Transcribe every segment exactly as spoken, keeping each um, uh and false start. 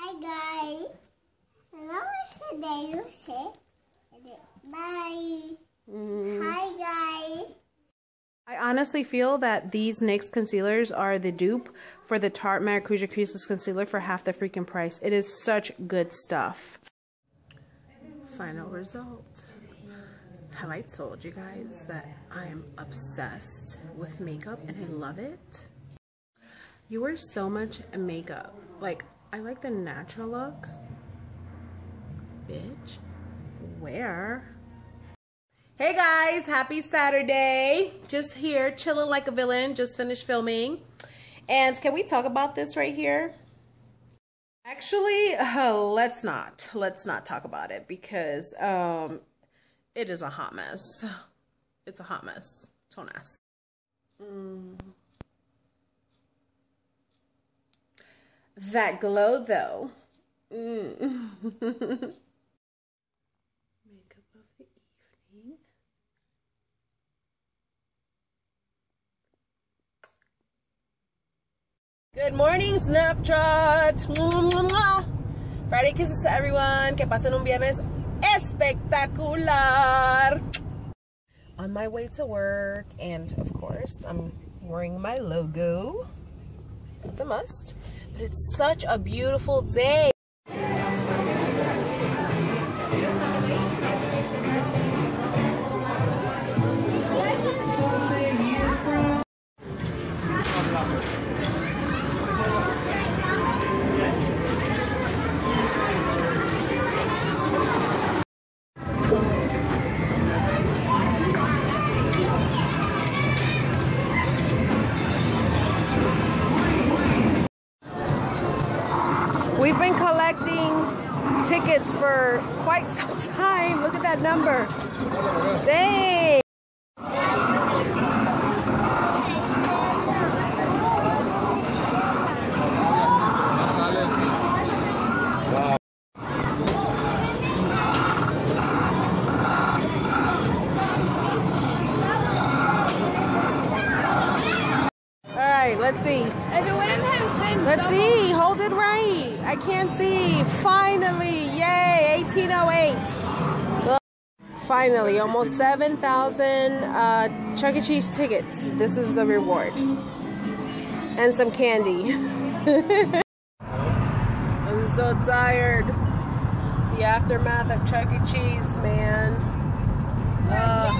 Hi guys. Hello, today you say bye. Mm. Hi guys. I honestly feel that these N Y X concealers are the dupe for the Tarte Maracuja Creaseless Concealer for half the freaking price. It is such good stuff. Final result. Have I told you guys that I am obsessed with makeup and I love it? You wear so much makeup. Like, I like the natural look. Bitch. Where? Hey guys, happy Saturday. Just here, chilling like a villain. Just finished filming. And can we talk about this right here? Actually, uh, let's not. Let's not talk about it because um, it is a hot mess. It's a hot mess. Don't ask. Mm. That glow though. Mm. Makeup of the evening. Good morning, Snapchat. Friday kisses to everyone. Que pasen un viernes espectacular. On my way to work, and of course, I'm wearing my logo. It's a must. But it's such a beautiful day. We've been collecting tickets for quite some time. Look at that number. Dang. All right, let's see. Let's see. Hold it right. I can't see. Finally. Yay. eighteen oh eight. Finally. Almost seven thousand uh, Chuck E. Cheese tickets. This is the reward. And some candy. I'm so tired. The aftermath of Chuck E. Cheese, man. Uh,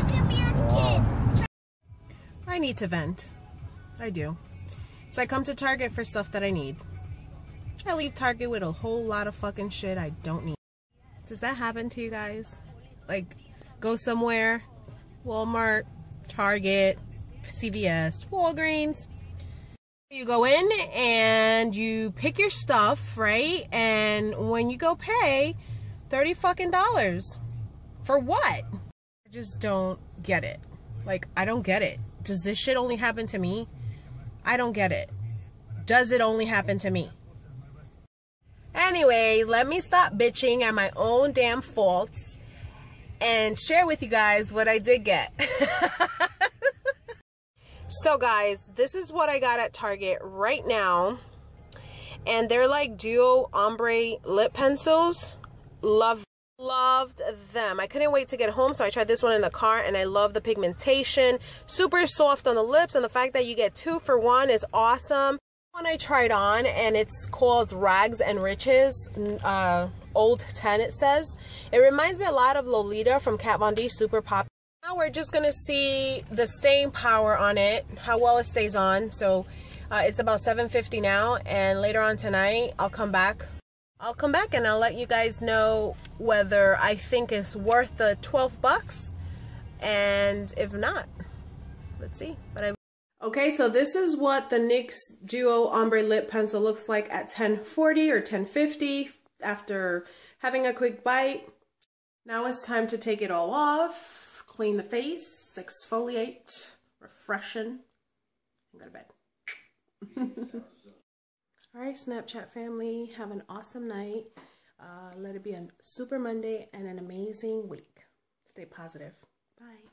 I need to vent. I do. So I come to Target for stuff that I need. I leave Target with a whole lot of fucking shit I don't need. Does that happen to you guys? Like, go somewhere, Walmart, Target, C V S, Walgreens. You go in and you pick your stuff, right? And when you go pay, thirty fucking dollars. For what? I just don't get it. Like, I don't get it. Does this shit only happen to me? I don't get it. Does it only happen to me? Anyway, let me stop bitching at my own damn faults and share with you guys what I did get. So guys, this is what I got at Target right now. And they're like duo ombre lip pencils. Love Loved them. I couldn't wait to get home, so I tried this one in the car, and I love the pigmentation. Super soft on the lips, and the fact that you get two for one is awesome. One I tried on, and it's called Rags and Riches, uh, Old ten it says. It reminds me a lot of Lolita from Kat Von D, super pop. Now we're just gonna see the staying power on it, how well it stays on. So uh, it's about seven fifty now, and later on tonight I'll come back. I'll come back and I'll let you guys know whether I think it's worth the twelve bucks, and if not, let's see. But I Okay, so this is what the N Y X Duo Ombre Lip Pencil looks like at ten forty or ten fifty after having a quick bite. Now it's time to take it all off, clean the face, exfoliate, refreshen, and go to bed. All right, Snapchat family, have an awesome night. Uh, let it be a super Monday and an amazing week. Stay positive. Bye.